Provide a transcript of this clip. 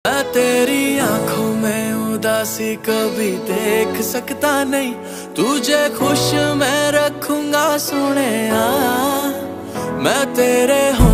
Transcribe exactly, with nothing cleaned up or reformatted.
मैं तेरी आंखों में उदासी कभी देख सकता नहीं, तुझे खुश मैं रखूंगा सोने। मैं तेरे